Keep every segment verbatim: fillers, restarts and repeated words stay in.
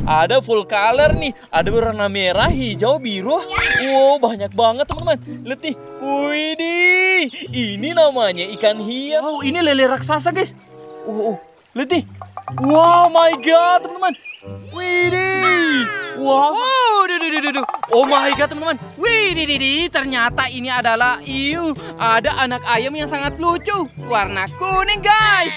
Ada full color nih. Ada berwarna merah, hijau, biru. Wow, banyak banget teman-teman. Lihat nih. Widih. Ini namanya ikan hias. Wow, ini lele raksasa guys. Oh, oh. Lihat nih. Wow, my god teman-teman. Widih. Wow. Oh, duh, duh, duh, duh. Oh my god teman-teman. Widih, ternyata ini adalah iu. Ada anak ayam yang sangat lucu. Warna kuning guys.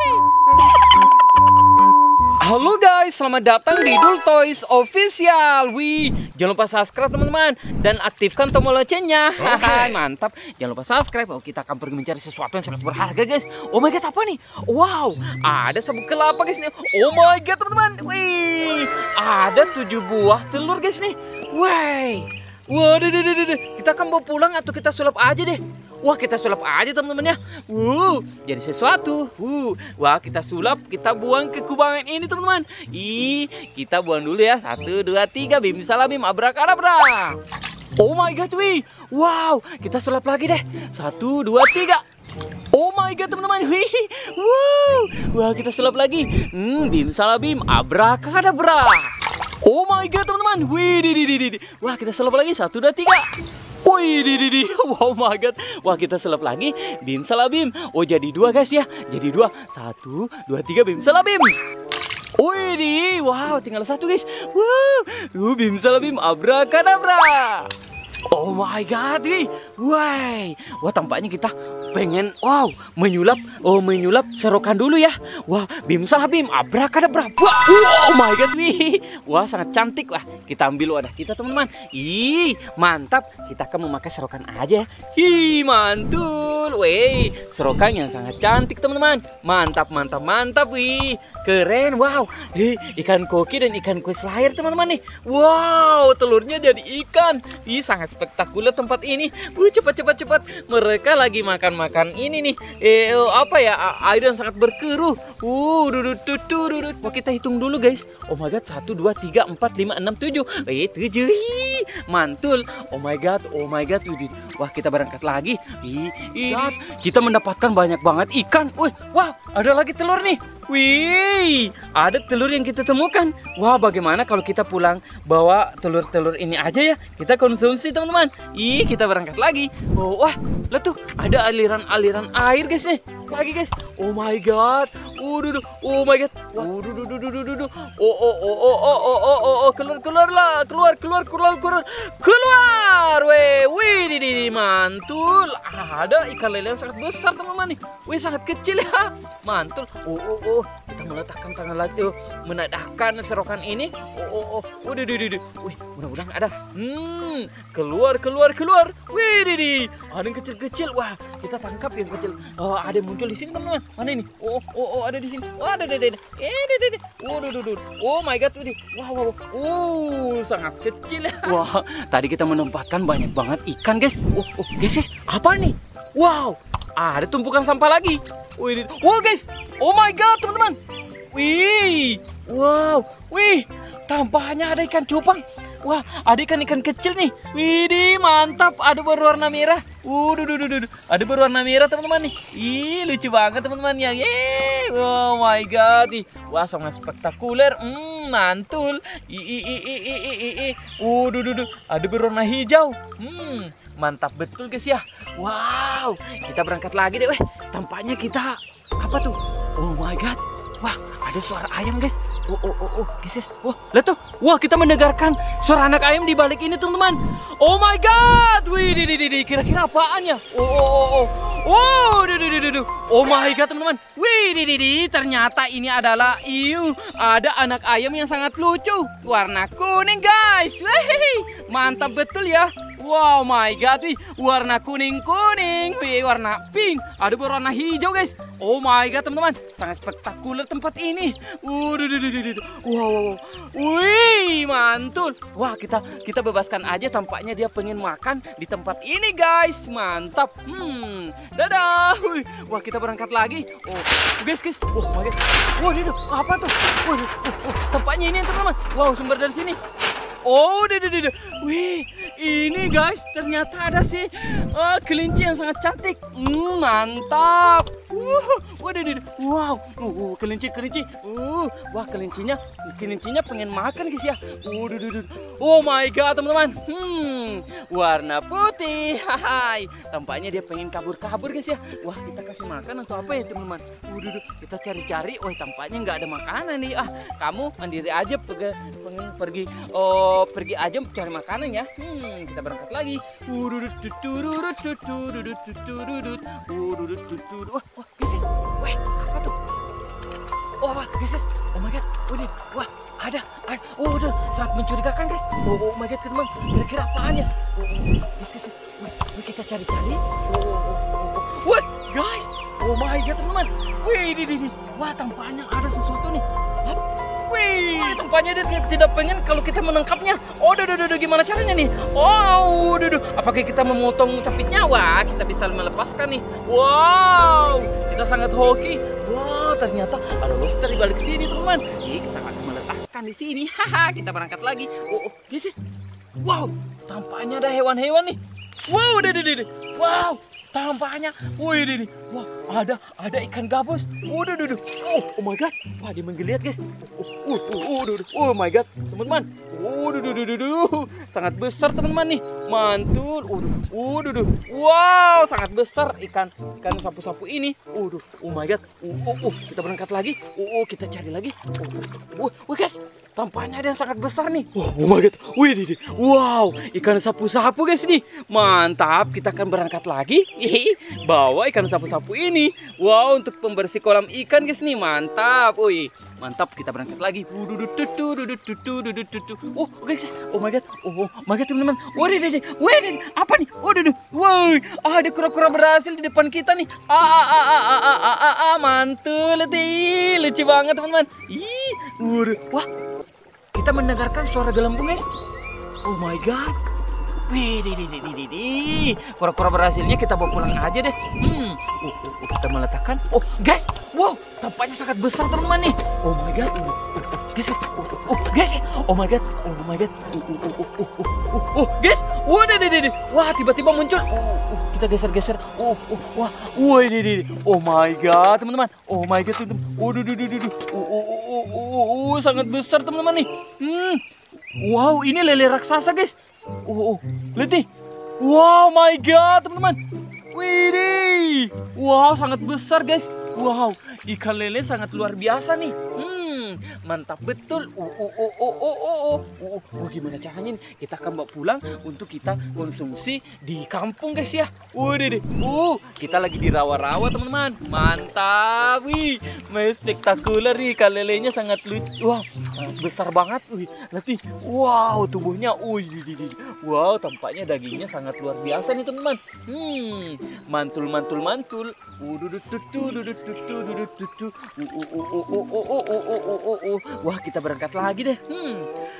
Halo guys, selamat datang di Dul Toys Official. Wih, jangan lupa subscribe teman-teman dan aktifkan tombol loncengnya. Haha, mantap. Jangan lupa subscribe. Oh, kita akan pergi mencari sesuatu yang sangat berharga guys. Oh my god, apa nih? Wow, ada sabuk kelapa guys nih. Oh my god teman-teman. Wih, ada tujuh buah telur guys nih. Wih, waduh, duh, duh, duh. Kita akan bawa pulang atau kita sulap aja deh. Wah, kita sulap aja teman-teman ya. Wuh, jadi sesuatu. Wuh, wah kita sulap, kita buang ke kubangan ini teman-teman. Ih, kita buang dulu ya. Satu, dua, tiga. Bim salam bim abrakadabra. Oh my god, wih. Wow, kita sulap lagi deh. Satu, dua, tiga. Oh my god teman-teman. Wih, wow. Wah, kita sulap lagi. Hmm, bim salam bim abrakadabra. Oh my god teman-teman. Wih, di, di, di, di. Wah, kita sulap lagi. Satu, dua, tiga. Wih, di, di, di. Wow my god. Wah, kita sulap lagi. Bim salam bim. Oh, jadi dua guys ya. Jadi dua. Satu, dua, tiga. Bim salam bim. Wih, di. Wow, tinggal satu guys. Wow. Uh, bim salam bim. Abrakadabra. Oh my god, wih. Wah, wah tampaknya kita pengen, wow, menyulap, oh menyulap serokan dulu ya. Wah, bim salah bim, abrakadabra. Wah, oh my god, wih. Wah, sangat cantik. Wah, kita ambil wadah kita teman-teman. Ih, mantap. Kita akan memakai serokan aja. Hi, mantul. Wih, serokan yang sangat cantik teman-teman. Mantap, mantap, mantap. Wih, keren. Wow, ih, ikan koki dan ikan kuis layar teman-teman nih. Wow, telurnya jadi ikan. Ih, sangat spektakuler tempat ini. Wuh, cepat cepat cepat. Mereka lagi makan-makan ini nih. Eh, apa ya? Air yang sangat berkeruh. Uh, dudut dudut dudut. Wah, kita hitung dulu guys. Oh my god, satu, dua, tiga, empat, lima, enam, tujuh. Eh, tujuh. Hi, mantul. Oh my god, oh my god. Wah, kita berangkat lagi. Ih, ih. Kita mendapatkan banyak banget ikan. Wih, wah, ada lagi telur nih. Wih, ada telur yang kita temukan. Wah, bagaimana kalau kita pulang bawa telur-telur ini aja ya? Kita konsumsi teman-teman. Ih, kita berangkat lagi. Oh, wah, lihat tuh, ada aliran-aliran air guys nih. Lagi guys. Oh my god. Uduh, oh my god. Uduh, duh, duh, duh, duh, duh. Oh, oh, oh, oh, oh, oh, oh, oh, oh, keluar, keluar lah, keluar, keluar, keluar, keluar, keluar. Weh, wih, di, di, di, mantul. Ada ikan lele yang sangat besar teman-teman nih. Wih, sangat kecil ya. Mantul. Oh, oh, oh. Kita meletakkan tangan lagi. Oh, menadahkan serokan ini. Oh, oh, oh. Udah, udah, udah. Wih, mudah-mudahan ada. Hmm, keluar, keluar, keluar. Wih, di, di. Ada yang kecil-kecil. Wah, kita tangkap yang kecil. Oh, ada yang muncul di sini teman-teman. Mana ini? Oh, oh, oh, ada di sini. Oh, ada, ada, ada. Eh, ada, ada. Oh, duh, duh, duh. Oh my god, tuh. Wah, wah, wah. Oh, sangat kecil ya. Wah, tadi kita menempatkan banyak banget ikan, guys. Oh, oh, guys, guys. Apa nih? Wow, ada tumpukan sampah lagi. Wih, wow, guys. Oh my god, teman-teman. Wih, wow, wih. Tampaknya ada ikan cupang. Wah, ada ikan-ikan kecil nih. Widih, mantap. Ada berwarna merah. Waduh, duh, duh, duh. Ada berwarna merah teman-teman nih. Ih, lucu banget teman-teman ya. Yeay. Oh my god. Ih, wah, sangat spektakuler. Hmm, mantul. Ih, ih, ih, ih, ih, ih, ih. Waduh, duh, duh. Ada berwarna hijau. Hmm, mantap betul guys ya. Wow, kita berangkat lagi deh. Weh, tampaknya kita apa tuh? Oh my god. Wah, ada suara ayam guys. Oh, oh, oh, oh, guys, guys. Wah, lihat tuh. Wah, kita mendengarkan suara anak ayam di balik ini, teman-teman. Oh my god. Wih, di, di, di, kira-kira apaan ya? Oh, oh, oh, oh. Oh, di, di, di, di. Oh my god, teman-teman. Wih, di, di, di. Ternyata ini adalah iu. Ada anak ayam yang sangat lucu. Warna kuning, guys. Wih, mantap betul ya. Wow, my god, wih, warna kuning-kuning, wih, warna pink, ada berwarna hijau, guys. Oh my god, teman-teman, sangat spektakuler tempat ini. Waduh, wow, wih, mantul. Wah, kita kita bebaskan aja. Tampaknya dia pengen makan di tempat ini, guys. Mantap. Hmm, dadah. Wih, wah, kita berangkat lagi. Oh, guys, guys. Oh my god. Waduh, apa tuh? Waduh, oh, oh, tampaknya ini, teman-teman. Wow, sumber dari sini. Oh, deh, deh, deh. Wih, ini guys, ternyata ada sih uh, kelinci yang sangat cantik. Hmm, mantap. Uh, waduh, wow, uh, uh, kelinci, kelinci. Uh, wah kelincinya, kelincinya pengen makan guys ya. Uh, duh, duh, duh. Oh my god teman-teman. Hmm, warna putih. Hai, tampaknya dia pengen kabur-kabur guys ya. Wah kita kasih makan atau apa ya teman-teman? Uh, duh, duh. Kita cari-cari. Wah tampaknya nggak ada makanan nih. Ah, kamu mandiri aja, pergi, pengen pergi, oh pergi aja cari makanan ya. Hmm, kita berangkat lagi. Uh, duh, duh, duh, duh, duh, duh, duh, duh, duh, duh, duh, duh. Uh, duh, duh, duh, duh, duh. Wah, wah, guys, guys. Weh, apa tuh? Oh, wah, guys, guys. Oh my god. Waduh, wah, ada, ada. Oh, udah sangat mencurigakan, guys. Oh, oh my god, teman. Kira-kira apaan ya? Oh, oh, guys, guys, guys. Wih, wih, kita cari-cari. Oh, oh, oh, oh. What, guys? Oh my god, teman-teman. Wih, di, di, di. Wah, tampaknya ada sesuatu nih. Hap. Wih, tampaknya dia tidak pengen kalau kita menangkapnya. Oh, duh, duh, duh, gimana caranya nih? Oh, duh, duh. Apakah kita memotong capitnya? Wah, kita bisa melepaskan nih. Wow, kita sangat hoki. Wow, ternyata ada lobster di balik sini, teman-teman. Ih, kita akan meletakkan di sini. Haha, kita berangkat lagi. Oh, oh, this is. Wow, tampaknya ada hewan-hewan nih. Wow, duh, duh, duh. Wow. Tampaknya, wih, ini, wah, ada, ada ikan gabus. Waduh, duh, duh. Oh, oh my god, wah dia menggeliat guys. Oh, oh, oh, oh, duh, oh my god, teman-teman. Oh, duh, duh, duh, duh, duh. Sangat besar teman-teman nih, mantul. Oh, duh, oh, duh, duh. Wow, sangat besar ikan, ikan sapu-sapu ini. Oh, duh, oh my god. Oh, oh, oh, kita berangkat lagi. Oh, oh, kita cari lagi. Oh, oh, oh, guys. Tampaknya ada yang sangat besar nih. Oh, oh my god. Wih, di, di. Wow, ikan sapu-sapu guys nih. Mantap, kita akan berangkat lagi. Hihi, bawa ikan sapu-sapu ini. Wow, untuk pembersih kolam ikan guys nih. Mantap. Wih, mantap, kita berangkat lagi. Oh, guys. Oh my god. Oh, oh my god teman-teman. Wih, di, di. Wih, di, apa nih? Oh, duh, duh. Wih, ah, ada kura-kura berhasil di depan kita nih. Ah, ah, ah, ah, ah, ah, ah, ah, mantul. Lucu banget teman-teman. Ih, waduh. Wah, kita mendengarkan suara gelembung guys. Oh my god. Wih, di, di, di, di, di. Kura-kura berhasilnya kita bawa pulang aja deh. Hmm, uh, uh, uh, kita meletakkan. Oh guys, wow, tampaknya sangat besar teman-teman nih. Oh my god. Uh, uh, uh, guys, uh, uh, uh, guys, oh my god. Oh my god. Uh, uh, uh, uh, uh, uh, uh, uh, guys, wah, di, di, di. Wah, tiba-tiba muncul. Uh, uh, kita geser-geser. Oh, uh, wah, wah, di, di, di. Oh my god, teman-teman. Oh my god, teman-teman. Oh, duh, duh, duh, duh. Oh, oh, oh, oh, oh, oh, sangat besar teman-teman nih. Hmm, wow, ini lele raksasa guys. Oh, oh, lihat nih. Wow, my god, teman-teman. Widih. Wow, sangat besar guys. Wow, ikan lele sangat luar biasa nih. Hmm, mantap betul. Oh, oh, oh, oh, oh, oh, oh. Oh, oh, gimana caranya nih? Kita akan bawa pulang untuk kita konsumsi di kampung guys ya. Waduh deh. Uh, kita lagi di rawa-rawa teman-teman. Mantap. Wih, spektakuler nih. Ikan lelenya sangat lucu. Wow, sangat besar banget. Wih, nanti. Wow, tubuhnya. Wih, wow, tampaknya dagingnya sangat luar biasa nih teman-teman. Hmm, mantul, mantul, mantul. Wah, kita berangkat lagi deh. Hmm.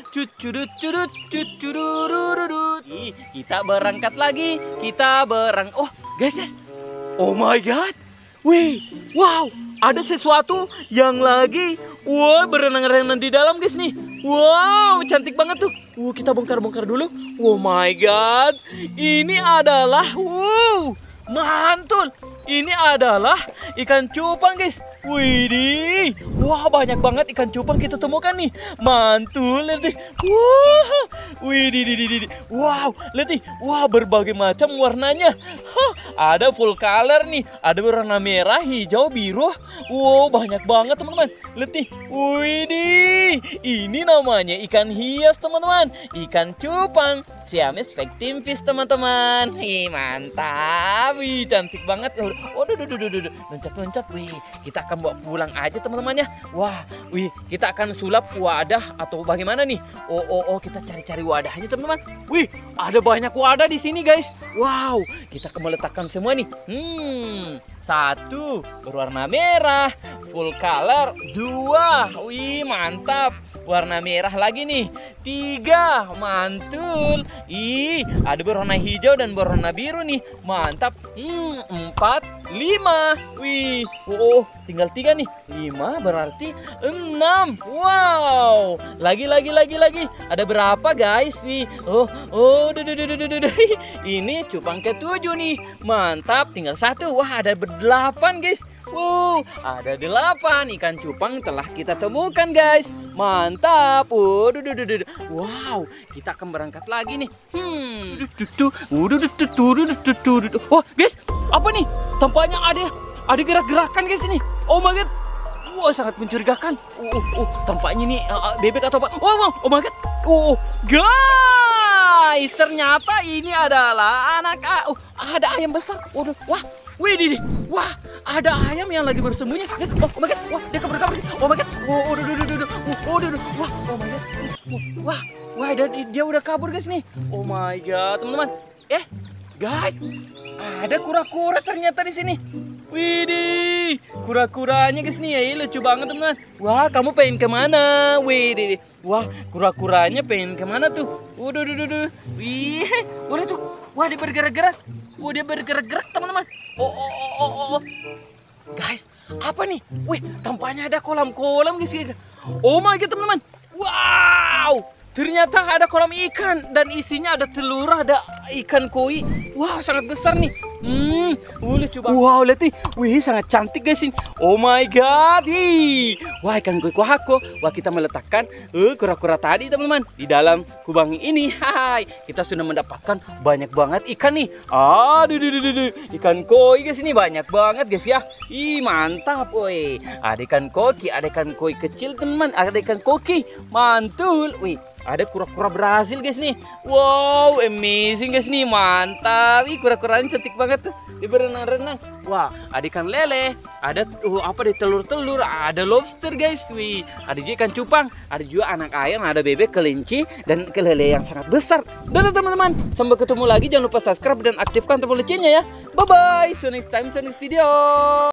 Kita berangkat lagi. Kita berang. Oh, guys, guys. Oh my god. Wih, wow, ada sesuatu yang lagi wah berenang-renang di dalam guys nih. Wow, cantik banget tuh. Uh, kita bongkar-bongkar dulu. Oh my god. Ini adalah wow, mantul. Ini adalah ikan cupang guys. Widih. Wah, banyak banget ikan cupang kita temukan nih. Mantul, lihat nih. Wah. Widih, di, di, di. Wow, lihat nih. Wah, berbagai macam warnanya. Hah, ada full color nih. Ada warna merah, hijau, biru. Wow, banyak banget teman-teman. Lihat nih. Widih. Ini namanya ikan hias teman-teman. Ikan cupang. Siamese fighting fish teman-teman. Ih, mantap. Wih, cantik banget. Oh, duh, duh, duh, duh, duh. Loncat-loncat. Wih, kita akan bawa pulang aja teman-teman ya. Wah, wih, kita akan sulap wadah atau bagaimana nih? Oh, oh, oh, kita cari-cari wadahnya teman-teman. Wih, ada banyak wadah di sini guys. Wow, kita akan meletakkan semua nih. Hmm, satu berwarna merah, full color. Dua, wih, mantap. Warna merah lagi nih. Tiga, mantul. Ih, ada berwarna hijau dan berwarna biru nih. Mantap. Hmm, empat. lima. Wih, oh, tinggal tiga nih. Lima berarti enam. Wow, lagi, lagi, lagi, lagi. Ada berapa guys nih? Oh, oh, duh, duh, duh, duh, duh, duh. Ini cupang ketujuh nih. Mantap, tinggal satu. Wah, ada berdelapan guys. Wow, ada delapan ikan cupang telah kita temukan guys. Mantap. Oh, duh, duh, duh, duh. Wow, kita akan berangkat lagi nih. Hmm. Oh, guys, apa nih? Tampaknya ada ada gerak-gerakan guys ini. Oh my god. Wah, sangat mencurigakan. Oh, oh, tampaknya ini uh, bebek atau apa? Oh, oh, oh my god. Oh, guys, ternyata ini adalah anak uh, ada ayam besar. Waduh, wah. Wih, didi. Wah, ada ayam yang lagi bersembunyi, guys. Oh, oh my god. Wah, dia kabur-kabur, guys. Oh my god. Oh, oh, duh, duh, duh, duh. Oh, duh, duh. Wah, oh my god. Wah, wah, dia, dia udah kabur, guys nih. Oh my god, teman-teman. Eh, guys, ada kura-kura ternyata di sini. Widih, kura-kuranya guys nih, ya lucu banget teman-teman. Wah, kamu pengen kemana? Widih, wah, kura-kuranya pengen kemana tuh? Waduh, duh, duh, duh. Wih, boleh tuh. Wah, dia bergerak-gerak. Wah, dia bergerak-gerak teman-teman. Oh, oh, oh, oh, oh. Guys, apa nih? Wih, tampaknya ada kolam-kolam guys. Oh my god teman-teman. Wow, ternyata ada kolam ikan dan isinya ada telur, ada ikan koi. Wow, sangat besar nih. Hmm, uh, lucu banget. Wow, lihat nih. Wih, sangat cantik guys ini. Oh my god. Hi. Wah, ikan koi kuahako. Wah, kita meletakkan uh, kura-kura tadi teman-teman di dalam kubang ini. Hai, kita sudah mendapatkan banyak banget ikan nih. Aduh, duh, duh, duh, duh. Ikan koi guys ini banyak banget guys ya. Ih, mantap, woi. Ada ikan koki, ada ikan koi kecil teman, ada ikan koki. Mantul. Wih, ada kura-kura Brazil guys nih. Wow, amazing guys nih. Mantap. Ih, kura-kuranya cantik banget tuh. Dia berenang-renang. Wah, ada ikan lele, ada uh, apa deh telur-telur, ada lobster guys. Wih, ada juga ikan cupang, ada juga anak ayam, ada bebek, kelinci dan kelele yang sangat besar. Dadah teman-teman, sampai ketemu lagi. Jangan lupa subscribe dan aktifkan tombol loncengnya ya. Bye bye. See you next time, see you next video.